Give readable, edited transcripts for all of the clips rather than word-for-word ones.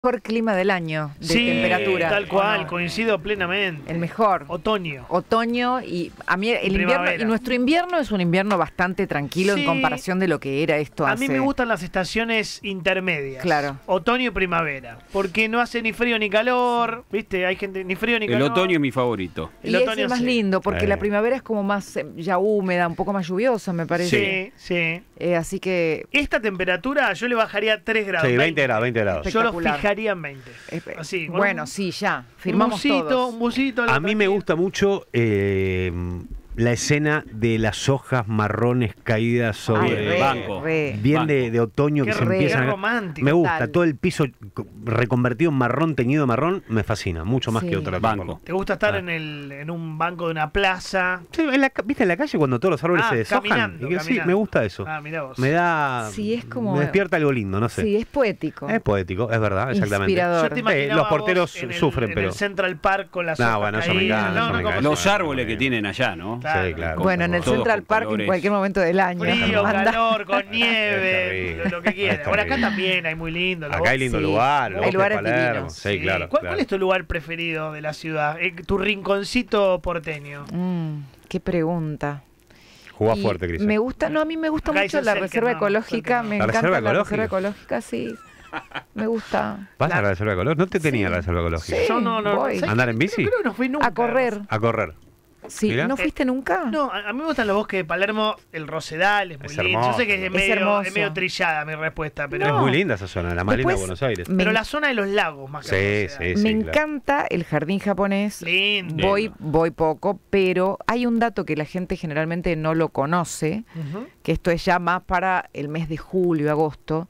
mejor clima del año de Sí, temperatura. tal cual, ¿o no? coincido plenamente. El mejor. Otoño. Otoño y a mí el invierno, Primavera. y nuestro invierno es un invierno bastante tranquilo Sí. en comparación de lo que era esto A hace. mí me gustan las estaciones intermedias. Claro. Otoño y primavera. Porque no hace ni frío ni calor. ¿Viste? Hay gente ni frío ni El calor. otoño es mi favorito. Y es el más sí. lindo porque la primavera es como más ya húmeda, un poco más lluviosa, me parece. Sí, sí. Así que Esta temperatura yo le bajaría 3 grados. Sí, 20 grados, 20 grados. Yo lo Espectacular. fijaría en 20. Así, con bueno, un- sí, ya. un Firmamos busito, todos. un busito. A mí me gusta mucho la escena de las hojas marrones caídas sobre Ay, re, el banco. re. bien banco. de otoño Qué que se re- empiezan qué a... romántico. Me gusta, Total. todo el piso reconvertido en marrón, teñido de marrón, me fascina, mucho más Sí. que otra Banco. ¿Te gusta estar Ah. en un banco de una plaza? Sí, ¿viste en la calle cuando todos los árboles se deshojan? caminando, Sí, caminando. me gusta eso. Ah, mirá vos. Me da... Sí, es como- Me despierta algo lindo, no sé. Sí, es poético. Es poético, es verdad, exactamente. Inspirador. Yo te imaginaba los porteros vos en sufren, en pero... el Central Park con las No, hojas bueno, eso me caídas. encanta, eso me encanta. Los árboles que tienen allá, ¿no? Claro. Sí, claro. Bueno, en el Todos Central con Park en colores. cualquier momento del año. Frío, Anda. calor, con Es nieve, terrible. lo que quieras. Es Bueno, acá terrible. también hay muy lindo. los Acá hay lindo Sí, lugar, hay lugares divinos. Sí, claro. ¿Cuál es tu lugar preferido de la ciudad? Tu rinconcito porteño. Qué pregunta. Jugá Y fuerte, Cris. Me gusta, no, a mí me gusta Acá mucho dicen la Selke, reserva no, ecológica, Selke no. me ¿La encanta reserva la reserva ecológica? ecológica, sí. Me gusta. ¿Vas a la reserva ecológica? No te tenía la reserva ecológica. Sí. Yo no. voy. ¿sabes ¿Andar qué? en bici? Creo que no fui nunca. A correr. A correr. Sí, Mirá. ¿no fuiste nunca? No, a mí me gustan los bosques de Palermo, el Rosedal, es muy Es lindo. hermoso. Yo sé que es Es medio, hermoso. es medio trillada mi respuesta, pero, Es muy linda esa zona, la más linda de Después, Buenos Aires. me, pero la zona de los lagos más que Sí, el Rosedal. sí, me claro. encanta el jardín japonés. Lindo. Voy poco, pero hay un dato que la gente generalmente no lo conoce, Ujú. que esto es ya más para el mes de julio, agosto.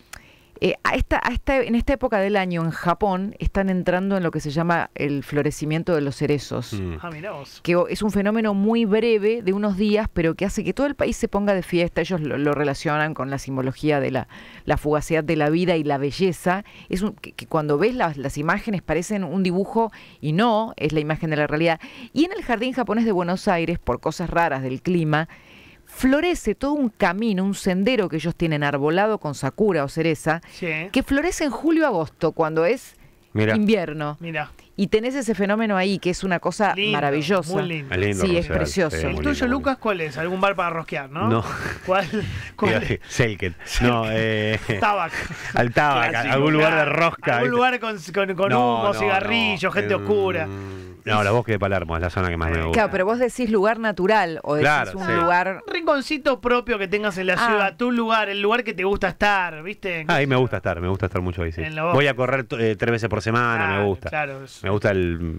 En esta época del año en Japón están entrando en lo que se llama el florecimiento de los cerezos. Mm. Ah, mirá vos. Que es un fenómeno muy breve de unos días, pero que hace que todo el país se ponga de fiesta. Ellos lo relacionan con la simbología de la fugacidad de la vida y la belleza. Que cuando ves las imágenes parecen un dibujo y no, es la imagen de la realidad. Y en el Jardín Japonés de Buenos Aires, por cosas raras del clima, florece todo un camino, un sendero que ellos tienen arbolado con sakura o cereza, Sí. que florece en julio-agosto, cuando es Mira. invierno. Mira. Y tenés ese fenómeno ahí, que es una cosa Lindo, maravillosa. muy lindo. Es lindo Sí, es Rosedal, precioso. sí, ¿El muy tuyo, lindo, muy Lucas, cuál es? ¿Algún bar para rosquear, no? No. ¿Cuál es? Selket. No, Tabac. al tabac, Clásico, algún lugar de claro. rosca. Algún ¿viste? lugar con No, humo, no, cigarrillo, no. gente oscura. No, la bosque de Palermo es la zona que más me gusta. Claro, pero vos decís lugar natural o decís Claro, un sí. lugar... Un rinconcito propio que tengas en la Ah. ciudad, tu lugar, el lugar que te gusta estar, ¿viste? Ahí me gusta estar mucho ahí, sí. En la bosque. Voy a correr 3 veces por semana, me gusta. Claro. Me gusta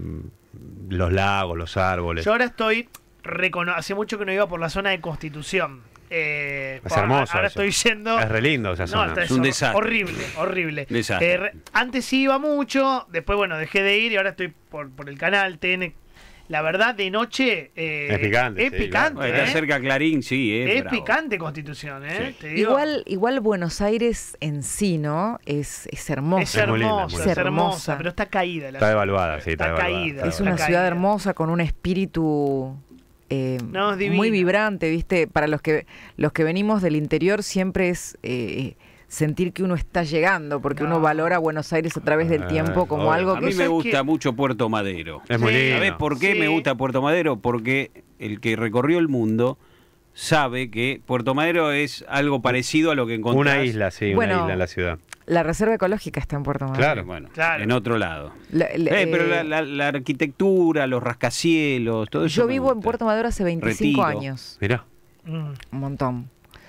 los lagos, los árboles. Yo ahora estoy, hace mucho que no iba por la zona de Constitución. Es hermoso Ahora eso. estoy yendo... Es re lindo esa zona. está- Es un desastre. Horrible, horrible. Desastre. Antes sí iba mucho, después, bueno, dejé de ir y ahora estoy por el canal TN. La verdad, de noche... Es picante, Es sí, picante, Bueno, está cerca Clarín, sí, Es bravo. picante Constitución, ¿eh? Sí. Te digo. Igual Buenos Aires en sí, ¿no? Es hermoso. Es muy linda, hermosa, muy es linda. hermosa, pero está caída. La Está ciudad. devaluada, sí, está Está devaluada. caída. Es Está una caída. ciudad hermosa con un espíritu No, es divino. muy vibrante, ¿viste? Para los que venimos del interior siempre es sentir que uno está llegando, porque uno valora Buenos Aires a través del tiempo como obvio. algo A que... mí me ¿sabes gusta qué? mucho Puerto Madero. Es muy Sí. lindo. ¿Sabés por qué Sí. me gusta Puerto Madero? Porque el que recorrió el mundo sabe que Puerto Madero es algo parecido a lo que encontrás. Una isla, sí, Bueno, una isla en la ciudad. La reserva ecológica está en Puerto Madero. Claro. Bueno, Claro. en otro lado. Eh, Pero la arquitectura, los rascacielos, todo eso. yo me vivo en gusta. Puerto Madero hace 25 Retiro. años. Mirá. Mm. Un montón.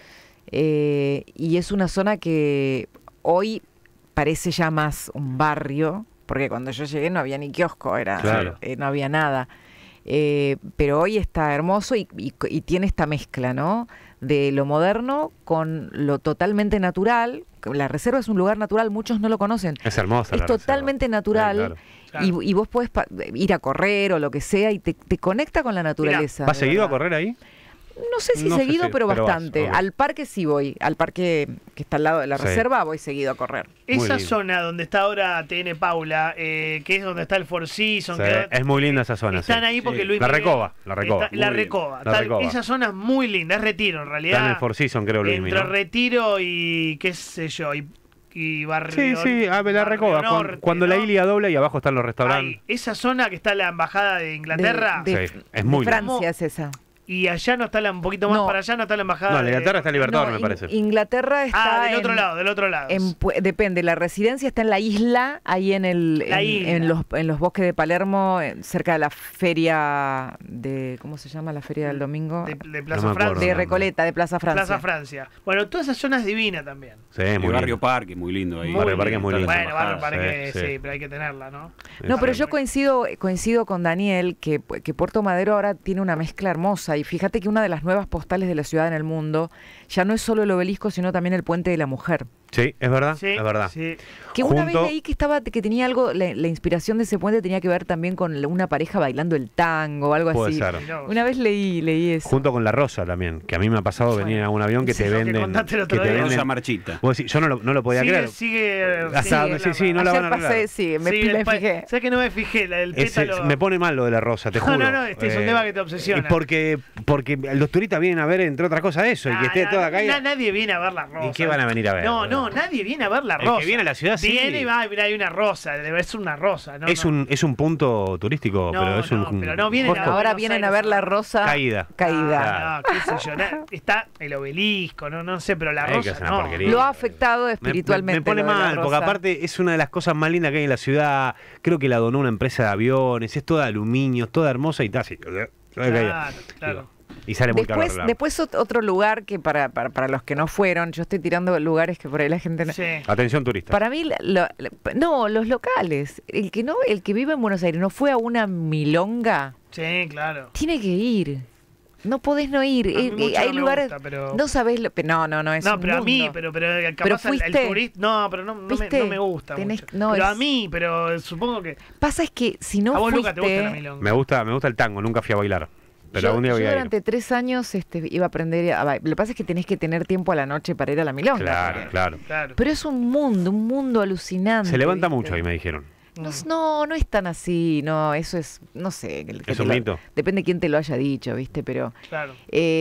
Y es una zona que hoy parece ya más un barrio, porque cuando yo llegué no había ni kiosco, Claro. no había nada. Pero hoy está hermoso y tiene esta mezcla, ¿no? De lo moderno con lo totalmente natural. La reserva es un lugar natural, muchos no lo conocen. Es hermosa. Es la reserva. totalmente natural. Sí, claro. Claro. Y vos podés ir a correr o lo que sea y te conecta con la naturaleza. ¿Vas de seguido a verdad. correr ahí? No sé si No sé seguido, si- pero pero vas, bastante. ok. Al parque sí voy. Al parque que está al lado de la Sí. reserva voy seguido a correr. Muy Esa lindo. zona donde está ahora TN Paula, que es donde está el Four Seasons, Sí, que es muy linda esa zona. están sí. ahí porque Sí. Luis La Miguel Recoba, la Recoba. está- la Muy bien. Recoba. La Recoba. Esa zona es muy linda, es Retiro en realidad. Está en el Four Seasons, creo, Luis Entre Miguel. Retiro y qué sé yo, y y Barrio. Sí, la Barrio Recoba. Norte, Cuando la ¿no? Ilia dobla y abajo están los restaurantes. Ay, esa zona que está la embajada de Inglaterra. De Sí, es muy de lindo. Francia es esa. Y allá no está un poquito más No. para allá no está la embajada. No, en Inglaterra está en Libertador, No, me parece. Inglaterra está del otro lado, del otro lado. depende, la residencia está en la isla, ahí en los bosques de Palermo, cerca de la feria de, ¿cómo se llama la feria del domingo? de No Plaza me acuerdo. Francia. De nombre. Recoleta, de Plaza Francia. Plaza Francia. Bueno, toda esa zona es divina también. Sí, El muy Barrio lindo. Parque, muy lindo ahí. Barrio Parque es muy lindo. Bueno, Barrio Embajada. Parque, sí, sí, sí. pero hay que tenerla, ¿no? No, pero Sí. yo coincido con Daniel que Puerto Madero ahora tiene una mezcla hermosa y fíjate que una de las nuevas postales de la ciudad en el mundo ya no es solo el obelisco, sino también el Puente de la Mujer. Sí, es verdad, Sí, es verdad. sí. Que una vez Junto- leí que tenía algo, la inspiración de ese puente tenía que ver también con una pareja bailando el tango o algo Puede así. ser. Mirá vos. Una vez leí eso. Junto con La Rosa también, que a mí me ha pasado venir a un avión que Sí, te lo que venden. contaste el Que otro te día. Rosa venden. Marchita. Vos decís, yo no lo podía creer. Sigue. Hasta donde- sí, no la Ayer van a arreglar. pasé, sí, me fijé. ¿Sabes que no me fijé? La del pétalo. Me pone mal lo de La Rosa, te No, juro. no, este es un tema que te obsesiona. Y porque los turistas vienen a ver, entre otras cosas, eso, y que esté toda caída. Nadie viene a ver la rosa. ¿Y qué van a venir a ver? No, nadie viene a ver la El rosa. que viene a la ciudad, sí. Viene y va, mira, hay una rosa, debe ser una rosa. No, es, no. un punto turístico, No, pero es no, un. pero no vienen Jorge, a- Ahora Buenos vienen a Aires, ver la ¿no? rosa Caída. caída. No, qué sé yo. Está el obelisco, no sé, pero la Ay, que rosa es una no. porquería. Lo ha afectado espiritualmente. Me pone lo de la mal, porque rosa. aparte es una de las cosas más lindas que hay en la ciudad. Creo que la donó una empresa de aviones, es toda aluminio, toda hermosa y está así. Claro. Y sale muy caro arreglar. Después otro lugar que para los que no fueron, yo estoy tirando lugares que por ahí la gente no... Sí. Atención turista. Para mí, no, los locales. El que vive en Buenos Aires no fue a una milonga, Sí, claro. tiene que ir. No podés no ir. A mí mucho Hay no me lugares. gusta, pero- No sabés lo. No, es No, un pero a mí, mundo. pero capaz el fuiste. turista. No, pero no ¿Viste? me gusta Tenés- mucho. no, pero es- a mí, pero supongo que. Pasa es que si no a vos, fuiste. Luca, te gusta la milonga. Me gusta el tango, nunca fui a bailar. Pero yo algún día voy a ir. durante 3 años iba a aprender a bailar. Lo que pasa es que tenés que tener tiempo a la noche para ir a la milonga. Claro, porque- claro. Claro. Pero es un mundo alucinante. Se levanta ¿viste? mucho ahí, me dijeron. No es tan así, no, eso es, no sé. ¿Es un mito? Depende de quién te lo haya dicho, ¿viste? Pero Claro.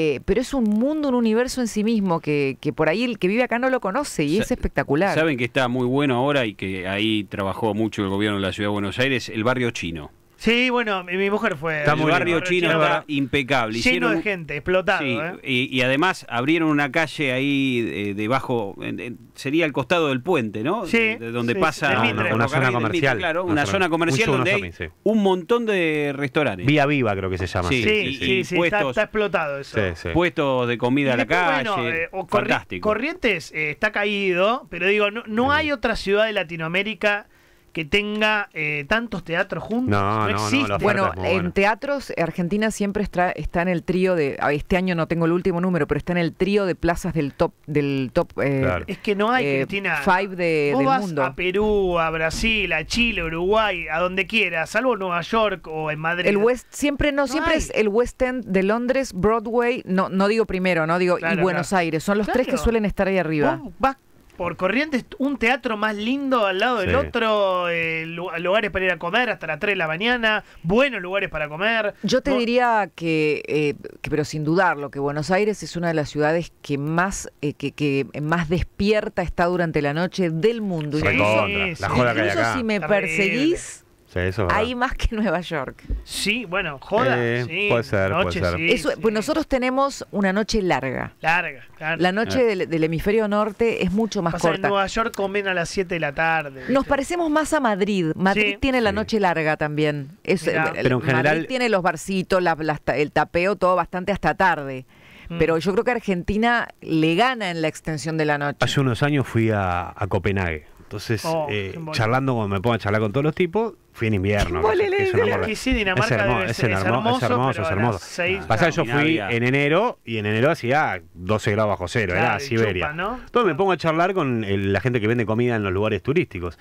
es un mundo, un universo en sí mismo que por ahí el que vive acá no lo conoce y Sa- es espectacular. Saben que está muy bueno ahora y que ahí trabajó mucho el gobierno de la Ciudad de Buenos Aires, el barrio chino. Sí, bueno, mi mujer fue. Está El muy barrio lindo. chino está impecable. Lleno de un- gente, explotado, Sí, ¿eh? y además abrieron una calle ahí debajo, sería al costado del puente, ¿no? Sí, De donde sí, pasa del Mitre. el Una ferrocarril zona del comercial. Mitre, claro, Una una zona- zona comercial un donde hay shopping, sí. un montón de restaurantes. Vía Viva creo que se llama. Sí. Sí, puestos- está explotado eso. Sí, sí. Puestos de comida Y a la después, calle. bueno, Fantástico. Corrientes está caído, pero digo, no hay otra ciudad de Latinoamérica que tenga tantos teatros juntos. No, existe. la oferta Bueno, es muy buena. en teatros, Argentina siempre está en el trío de. Este año no tengo el último número, pero está en el trío de plazas del top. Claro. Es que no hay, Cristina. Five Vos del vas mundo. a Perú, a Brasil, a Chile, Uruguay, a donde quieras, salvo Nueva York o en Madrid. El West siempre hay. es el West End de Londres, Broadway, no digo primero, no digo Claro, y Buenos claro. Aires, son los tres que Claro. suelen estar ahí arriba. Vos vas por Corrientes, un teatro más lindo al lado del Sí. otro, lugares para ir a comer hasta las 3 de la mañana, buenos lugares para comer. Yo te Vos- diría pero sin dudarlo, que Buenos Aires es una de las ciudades que más más despierta está durante la noche del mundo. Sí, Recontra. La sí. joda que hay Incluso acá. si me Terrible. perseguís, Sí, eso es hay verdad. más que Nueva York. Sí, bueno, joda. sí, puede ser, noche, puede ser. sí, Eso, sí. pues nosotros tenemos una noche larga. Larga, claro. La noche del hemisferio norte es mucho más Pasa en corta. Nueva York comen a las 7 de la tarde. Nos ¿viste? parecemos más a Madrid. Madrid Sí. tiene la Sí. noche larga también. Mirá. Pero en general- Madrid tiene los barcitos, el tapeo, todo bastante hasta tarde. Pero yo creo que Argentina le gana en la extensión de la noche. Hace unos años fui a Copenhague. Entonces, qué embole. charlando, como me pongo a charlar con todos los tipos, fui en invierno. Qué embole, que es le una digo. morra. Que sí, Dinamarca debe ser- es hermoso, es hermoso, pero es a hermoso. las 6, Pasa que yo claro, fui Navidad. en enero y en enero hacía 12 grados bajo cero, Claro, era y Siberia. chupa, ¿no? Entonces me pongo a charlar con la gente que vende comida en los lugares turísticos.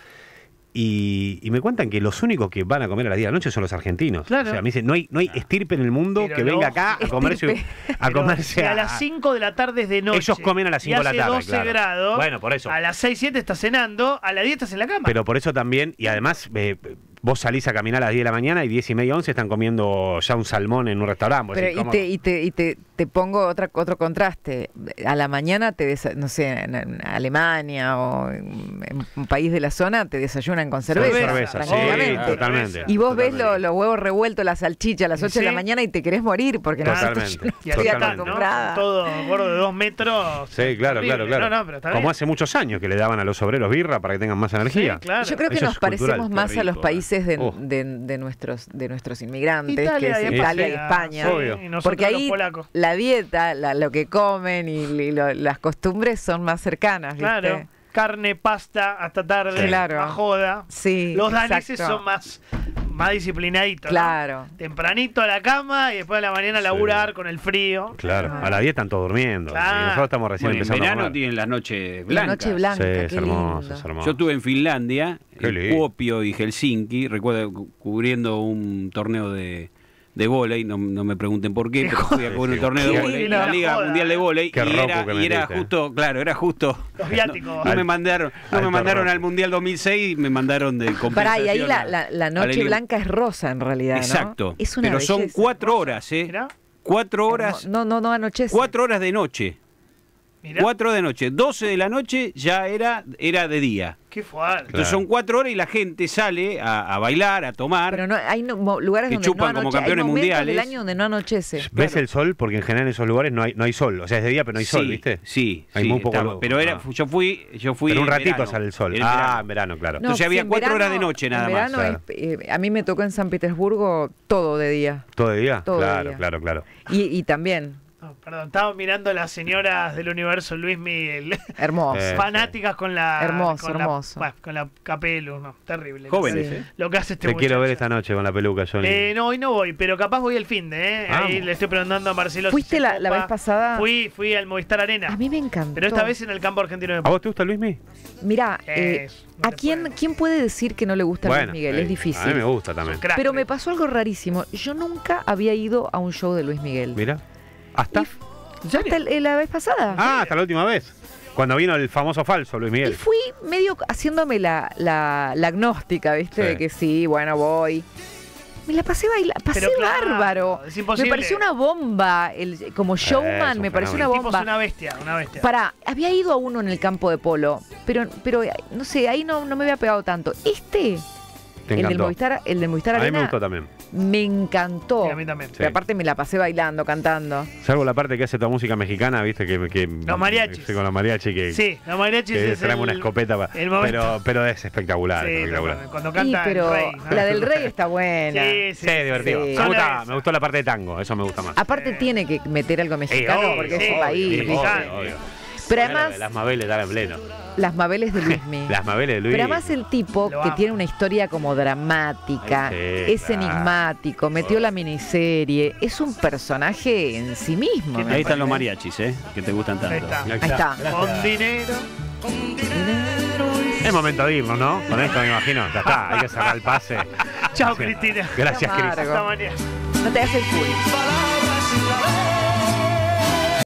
Y me cuentan que los únicos que van a comer a las 10 de la noche son los argentinos. Claro. O sea, me dicen, no hay estirpe en el mundo Pero que venga lógico. acá a comerse, Pero si a las 5 de la tarde es de noche. Ellos comen a las 5 de la y tarde, hace 12 claro. grados. Bueno, por eso. A las 6, 7 estás cenando, a las 10 estás en la cama. Pero por eso también, y además, vos salís a caminar a las 10 de la mañana y 10 y media, 11 están comiendo ya un salmón en un restaurante. Vos Pero, decís, ¿cómo? te te pongo otro contraste. A la mañana no sé, en Alemania o en un país de la zona te desayunan con cerveza, tranquilamente. Sí, totalmente. Y vos ves Totalmente. los huevos revueltos, la salchicha a las 8 de la mañana y te querés morir porque no Totalmente. Y así acá, ¿no? acostumbrada. Todo gordo de 2 metros. Sí, claro, Horrible. claro. No, pero está Como bien. hace muchos años que le daban a los obreros birra para que tengan más energía. Sí, claro. Yo creo que Eso nos es cultural. parecemos Qué más a los rico, países Oh. de nuestros inmigrantes, Italia que es y Italia y España, España. sí, Obvio. y nosotros Porque los ahí polacos. la dieta, lo que comen y las costumbres son más cercanas, ¿viste? Claro. Carne, pasta, hasta tarde, Claro. más joda. Sí, Los daneses exacto. son más disciplinaditos, ¿no? Claro. Tempranito a la cama y después de la mañana laburar con el frío. Claro, a la 10 están todos durmiendo. Claro. Y nosotros estamos recién Bueno, en empezando a verano comer. tienen las noches La blancas. noche blanca, Sí, qué es hermoso, lindo. es hermoso. Yo estuve en Finlandia, Qué en lindo. Kuopio y Helsinki, recuerdo cubriendo un torneo de vóley, no me pregunten por qué, pero fui a cubrir un torneo de Qué vóley, lindo. la Liga Joda, Mundial de Vóley, Qué y roco era, que y era metiste. justo, claro, era justo. Los viáticos. No me mandaron, Alto roco. al Mundial 2006, me mandaron de compensación. Pará, y ahí a- la al noche Eli- blanca es rosa en realidad, ¿no? Exacto. Es una Pero son belleza. 4 horas, ¿eh? Mirá, 4 horas, No anochece. 4 horas de noche. mirá. 4 de noche. 12 de la noche ya era de día. Qué fuerte. Entonces son 4 horas y la gente sale a bailar, a tomar. Pero no, hay lugares Que donde chupan no como anochece. Hay campeones momentos mundiales. del año donde no anochece. ¿Ves el sol? Porque en general en esos lugares no hay sol. O sea, es de día, pero no hay sol, Sí, ¿viste? Sí, Hay sí, muy poco estaba- luz. pero Ah. yo fui Pero un en ratito verano, sale el sol. en Ah, verano. en verano, claro. Entonces había en 4 horas de noche nada en más. verano Claro. a mí me tocó en San Petersburgo todo de día. ¿Todo de día? Todo de claro, día. claro, claro. Y también, No, perdón, estaba mirando las señoras del universo Luis Miguel. hermoso. Fanáticas con la. Hermoso, con hermoso. con la capelu, no, terrible. Jóvenes, Sí. ¿eh? Lo que hace este Te quiero ver muchacho. esta noche con la peluca, Johnny. No, hoy no voy, pero capaz voy el fin de, Ahí Vamos. le estoy preguntando a Marcelo. si ¿Fuiste se la copa. vez pasada? Fui al Movistar Arena. A mí me encantó. Pero esta vez en el campo argentino de ¿A vos te gusta Luismi? Mirá, No ¿a te quién, puedo. quién puede decir que no le gusta Luis Miguel? Es A mí difícil. me gusta también. Crack. Pero me pasó algo rarísimo. Yo nunca había ido a un show de Luis Miguel. Mira. ¿Hasta? Hasta la vez pasada. Hasta la última vez. Cuando vino el famoso falso Luis Y Miguel. fui medio haciéndome la agnóstica, ¿viste? Sí. De que sí, bueno, voy. Me la pasé pasé Pero claro, bárbaro. es imposible. Me pareció una bomba. Como es showman, un me pareció una El tipo es bomba. una bestia, una bestia. Pará, había ido a uno en el campo de polo, pero no sé, ahí no me había pegado tanto. Te el del encantó. Movistar A mí me Arena, gustó también. me encantó. Sí, a mí también. Pero aparte me la pasé bailando, cantando. Salvo la parte que hace toda música mexicana, viste, que Los mariachis. sí, con los mariachis que, Sí, los mariachis que es traen una escopeta. el momento. Pero es espectacular, Sí, espectacular. cuando Sí, canta pero el rey. ¿no? la del rey está buena. Sí, Sí, divertido. sí. Me gustó la parte de tango, eso me gusta más. Aparte tiene que meter algo mexicano obvio, porque es sí, un país. sí, ¿viste? obvio. Pero Claro, además, las Mabeles están en pleno. las Mabeles de Luismi. Las Mabeles de Luis. Pero además el tipo Lo que amo. tiene una historia como dramática, Ay, sí, es claro. enigmático, metió la miniserie, es un personaje en sí mismo. ¿Qué ¿me te Ahí están los parece? mariachis, que te gustan tanto. Ahí está. Ahí está. Con dinero. Es momento de irnos, ¿no? Con esto me imagino. Ya está, hay que cerrar el pase. Chao, Sí. Cristina. Gracias, Cris. Amargo. Hasta mañana. No te hagas el cool. palabras sin la vez.